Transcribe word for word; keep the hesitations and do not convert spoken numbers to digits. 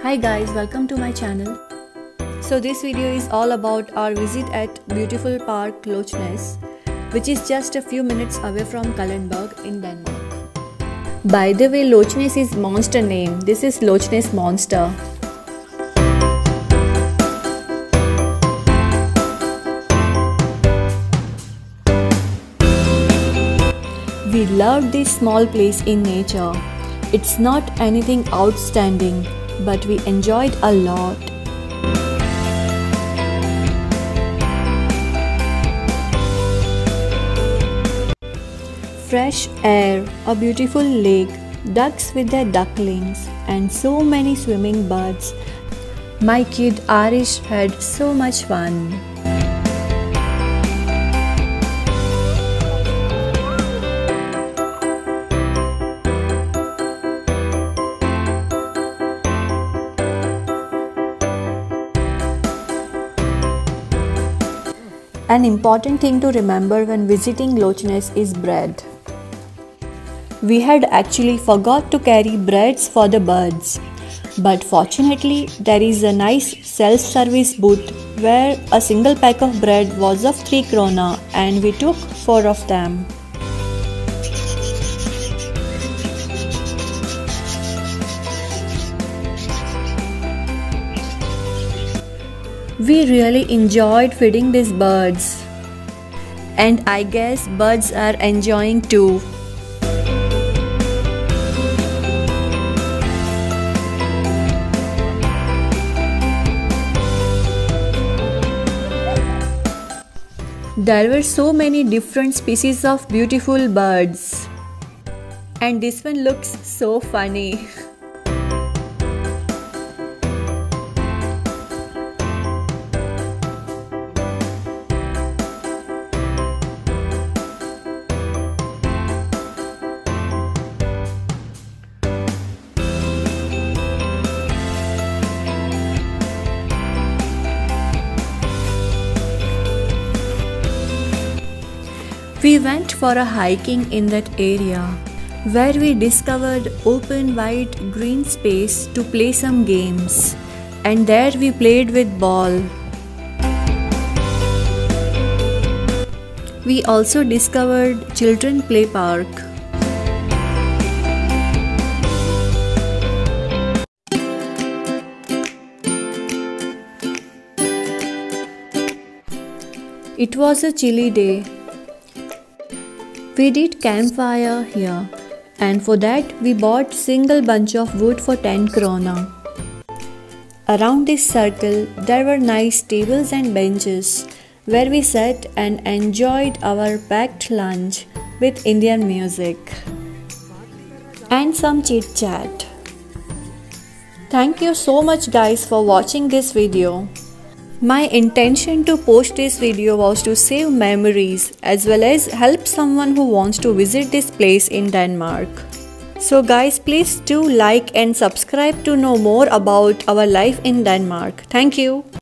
Hi guys, welcome to my channel. So this video is all about our visit at beautiful park Lochnes, which is just a few minutes away from Kalundborg in Denmark. By the way, Lochnes is monster name. This is Lochnes Monster. We loved this small place in nature. It's not anything outstanding, but we enjoyed a lot. Fresh air, a beautiful lake, ducks with their ducklings, and so many swimming birds. My kid Arish had so much fun. An important thing to remember when visiting Lochnes is bread. We had actually forgot to carry breads for the birds, but fortunately there is a nice self-service booth where a single pack of bread was of three krona and we took four of them. We really enjoyed feeding these birds, and I guess birds are enjoying too. There were so many different species of beautiful birds, and this one looks so funny. We went for a hiking in that area, where we discovered open wide green space to play some games, and there we played with ball. We also discovered children play park. It was a chilly day. We did campfire here, and for that we bought single bunch of wood for ten krona. Around this circle there were nice tables and benches where we sat and enjoyed our packed lunch with Indian music and some chit chat. Thank you so much guys for watching this video. My intention to post this video was to save memories as well as help someone who wants to visit this place in Denmark. So guys, please do like and subscribe to know more about our life in Denmark. Thank you.